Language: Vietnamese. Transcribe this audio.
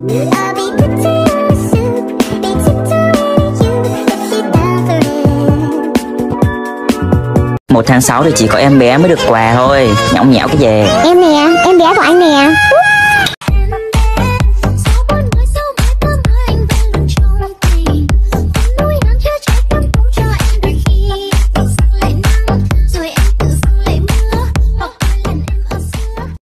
Một tháng 6 thì chỉ có em bé mới được quà thôi, nhõng nhẽo cái gì. Em nè, em bé của anh nè.